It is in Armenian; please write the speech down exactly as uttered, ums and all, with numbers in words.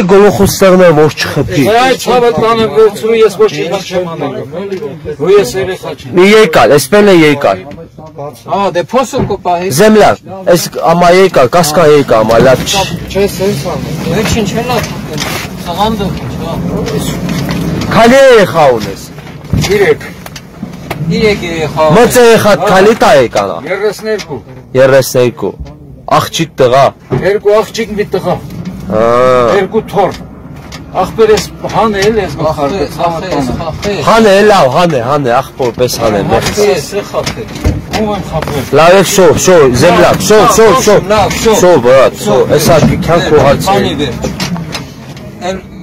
գլուխուստերներ որ չխփի։ Այդ ցավը տանը վերցրու ես ոչ մի բան չեմ անելու։ Ու ես երեխա չեմ։ Մի եկալ, էսպես է եկալ։ Ահա դե փոսում կոպահի։ Земля, էս ամա եկալ, կասկա եկա, ամա լավ չի։ Չէ, սենց անում։ Վերջին չէ լավ։ Սաղանդը չէ։ Քալի երեխա ունես։ Երեք։ Երեք երեխա։ Մոծե երեխա քալի տա եկանա։ երեսներկու։ երեսներկու։ Աղջիկ տղա։ Երկու աղջիկ մի տղա։ Հա։ Երկու թոր։ Ախպերես հանել ես գախարդես, Հանե, լավ, հանե, հանե, ախպոր պես հանե, մեղց։ Ում եմ խապել։ Լավ է, շո, շո, Земля, շո, շո, շո, շո, բրատ, շո, էսա կյանք ու հացի։